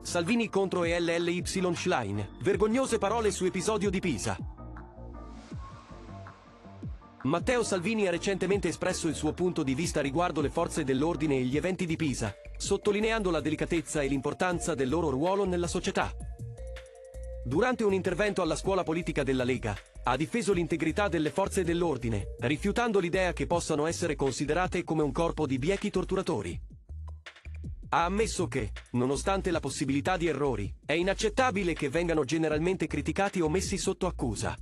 Salvini contro ELLY Schlein, vergognose parole su episodio di Pisa. Matteo Salvini ha recentemente espresso il suo punto di vista riguardo le forze dell'ordine e gli eventi di Pisa, sottolineando la delicatezza e l'importanza del loro ruolo nella società. Durante un intervento alla scuola politica della Lega, ha difeso l'integrità delle forze dell'ordine, rifiutando l'idea che possano essere considerate come un corpo di biechi torturatori. Ha ammesso che, nonostante la possibilità di errori, è inaccettabile che vengano generalmente criticati o messi sotto accusa.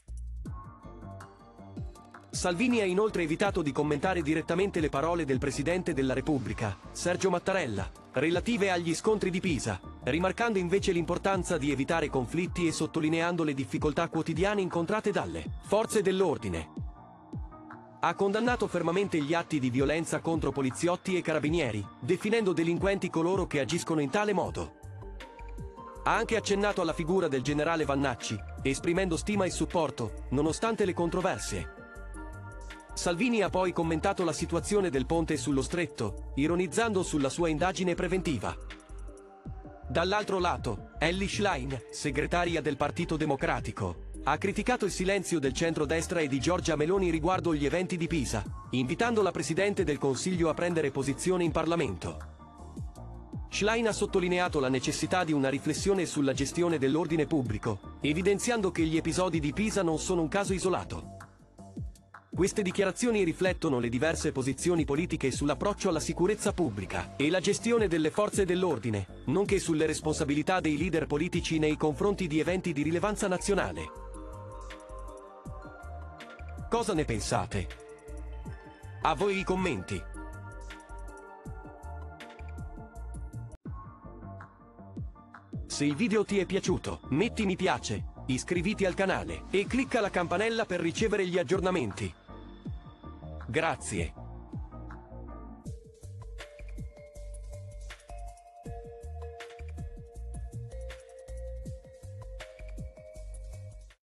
Salvini ha inoltre evitato di commentare direttamente le parole del Presidente della Repubblica, Sergio Mattarella, relative agli scontri di Pisa, rimarcando invece l'importanza di evitare conflitti e sottolineando le difficoltà quotidiane incontrate dalle forze dell'ordine. Ha condannato fermamente gli atti di violenza contro poliziotti e carabinieri, definendo delinquenti coloro che agiscono in tale modo. Ha anche accennato alla figura del generale Vannacci, esprimendo stima e supporto, nonostante le controversie. Salvini ha poi commentato la situazione del ponte sullo Stretto, ironizzando sulla sua indagine preventiva. Dall'altro lato, Elly Schlein, segretaria del Partito Democratico, ha criticato il silenzio del centro-destra e di Giorgia Meloni riguardo gli eventi di Pisa, invitando la Presidente del Consiglio a prendere posizione in Parlamento. Schlein ha sottolineato la necessità di una riflessione sulla gestione dell'ordine pubblico, evidenziando che gli episodi di Pisa non sono un caso isolato. Queste dichiarazioni riflettono le diverse posizioni politiche sull'approccio alla sicurezza pubblica e la gestione delle forze dell'ordine, nonché sulle responsabilità dei leader politici nei confronti di eventi di rilevanza nazionale. Cosa ne pensate? A voi i commenti. Se il video ti è piaciuto, metti mi piace, iscriviti al canale e clicca la campanella per ricevere gli aggiornamenti. Grazie.